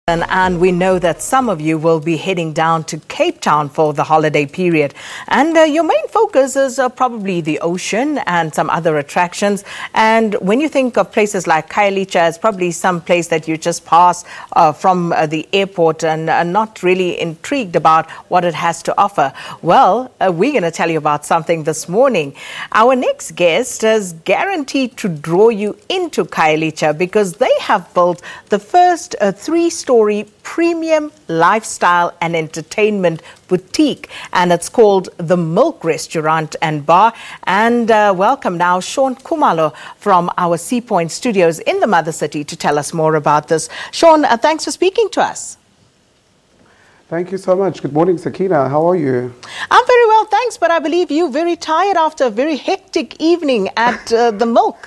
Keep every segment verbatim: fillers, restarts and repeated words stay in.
And we know that some of you will be heading down to Cape Town for the holiday period. And uh, your main focus is uh, probably the ocean and some other attractions. And when you think of places like Khayelitsha, it's probably some place that you just pass uh, from uh, the airport and uh, not really intrigued about what it has to offer. Well, uh, we're going to tell you about something this morning. Our next guest is guaranteed to draw you into Khayelitsha because they have built the first uh, three-story premium lifestyle and entertainment boutique, and it's called the Milk Restaurant and Bar. And uh, welcome now Shorn Khumalo from our Sea Point studios in the Mother City to tell us more about this. Shorn, uh, thanks for speaking to us. Thank you so much. Good morning, Sakina. How are you? I'm very well, thanks, but I believe you're very tired after a very hectic evening at uh, the Milk.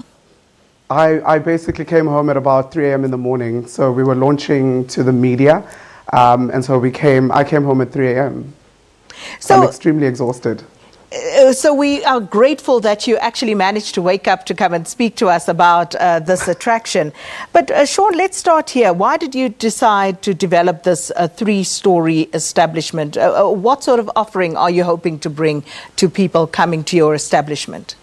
I, I basically came home at about three A M in the morning. So we were launching to the media. Um, and so we came, I came home at three A M So I'm extremely exhausted. Uh, so we are grateful that you actually managed to wake up to come and speak to us about uh, this attraction. But uh, Shorn, let's start here. Why did you decide to develop this uh, three-story establishment? Uh, uh, what sort of offering are you hoping to bring to people coming to your establishment?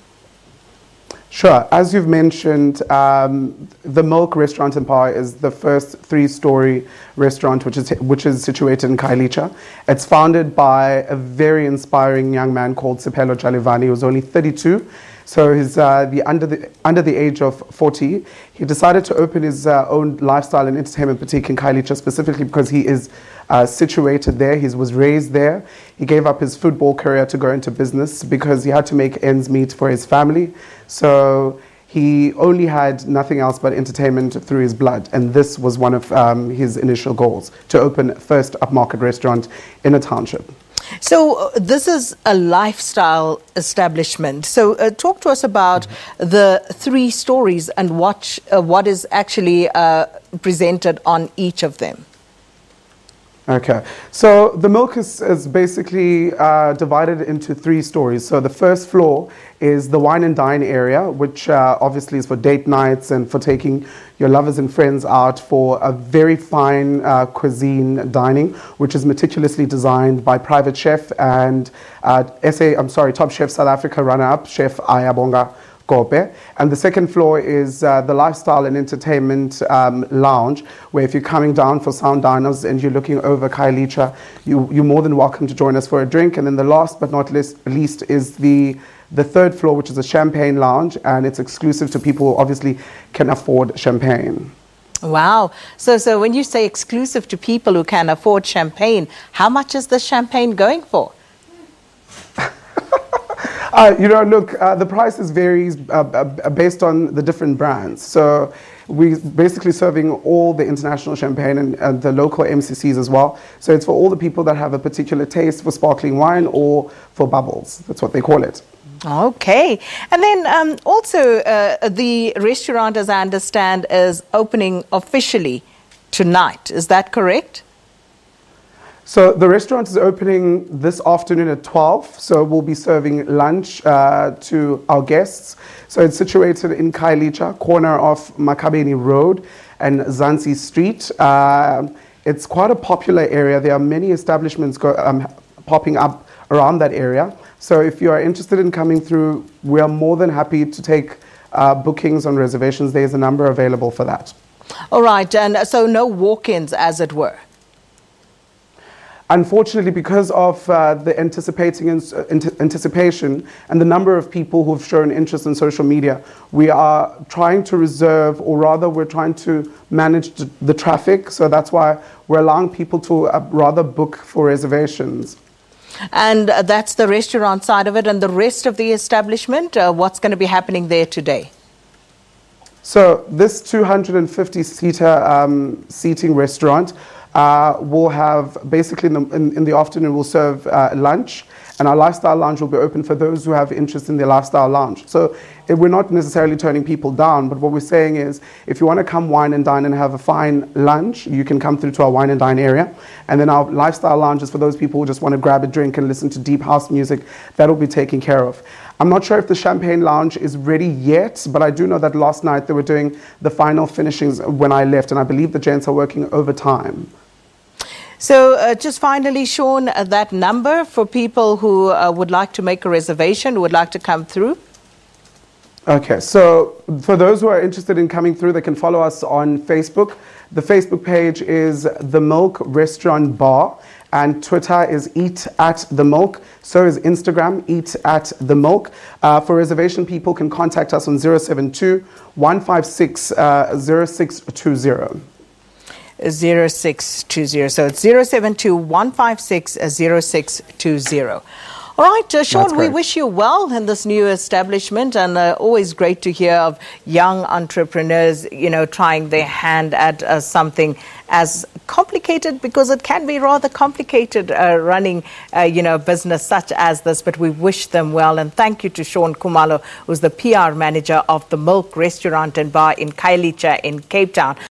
Sure. As you've mentioned, um, the Milk Restaurant and Bar is the first three-story restaurant which is which is situated in Khayelitsha. It's founded by a very inspiring young man called Sepelo Jalivani, who's only thirty-two. So he's uh, the under the under the age of forty. He decided to open his uh, own lifestyle and entertainment boutique in Khayelitsha specifically because he is uh, situated there. He was raised there. He gave up his football career to go into business because he had to make ends meet for his family. So he only had nothing else but entertainment through his blood, and this was one of um, his initial goals, to open first upmarket restaurant in a township. So uh, this is a lifestyle establishment. So uh, talk to us about mm-hmm. the three stories and what, uh, what is actually uh, presented on each of them. Okay, so the Milk is, is basically uh, divided into three stories. So the first floor is the wine and dine area, which uh, obviously is for date nights and for taking your lovers and friends out for a very fine uh, cuisine dining, which is meticulously designed by private chef and uh, S A, I'm sorry, Top Chef South Africa runner-up, Chef Ayabonga. And the second floor is uh, the lifestyle and entertainment um, lounge, where if you're coming down for sound diners and you're looking over Khayelitsha, you, you're more than welcome to join us for a drink. And then the last but not least, least is the, the third floor, which is a champagne lounge, and it's exclusive to people who obviously can afford champagne. Wow. So, so when you say exclusive to people who can afford champagne, how much is the champagne going for? Uh, you know, look, uh, the prices varies uh, uh, based on the different brands. So we're basically serving all the international champagne and, and the local M C Cs as well. So it's for all the people that have a particular taste for sparkling wine or for bubbles. That's what they call it. Okay. And then um, also uh, the restaurant, as I understand, is opening officially tonight. Is that correct? So the restaurant is opening this afternoon at twelve, so we'll be serving lunch uh, to our guests. So it's situated in Khayelitsha, corner of Makabeni Road and Zansi Street. Uh, it's quite a popular area. There are many establishments go, um, popping up around that area. So if you are interested in coming through, we are more than happy to take uh, bookings on reservations. There's a number available for that. All right, and so no walk-ins, as it were. Unfortunately, because of uh, the anticipating uh, anticipation and the number of people who've shown interest in social media, we are trying to reserve, or rather we're trying to manage the traffic. So that's why we're allowing people to uh, rather book for reservations. And uh, that's the restaurant side of it. And the rest of the establishment, uh, what's going to be happening there today? So this two hundred fifty seater um, seating restaurant Uh, we'll have basically in the, in, in the afternoon we'll serve uh, lunch, and our lifestyle lounge will be open for those who have interest in their lifestyle lounge. So it, we're not necessarily turning people down, but what we're saying is if you want to come wine and dine and have a fine lunch, you can come through to our wine and dine area. And then our lifestyle lounge is for those people who just want to grab a drink and listen to deep house music. That'll be taken care of. I'm not sure if the champagne lounge is ready yet, but I do know that last night they were doing the final finishings when I left, and I believe the gents are working overtime. So uh, just finally, Shorn, uh, that number for people who uh, would like to make a reservation, who would like to come through? Okay, so for those who are interested in coming through, they can follow us on Facebook. The Facebook page is The Milk Restaurant Bar, and Twitter is Eat at The Milk. So is Instagram, Eat at The Milk. Uh, for reservation, people can contact us on zero seven two, one five six, zero six two zero. zero six two zero. So it's zero seven two, one five six, zero six two zero. All right, uh, Shorn, we wish you well in this new establishment, and uh, always great to hear of young entrepreneurs, you know, trying their hand at uh, something as complicated, because it can be rather complicated uh, running, uh, you know, business such as this, but we wish them well. And thank you to Shorn Khumalo, who's the P R manager of the Milk Restaurant and Bar in Khayelitsha in Cape Town.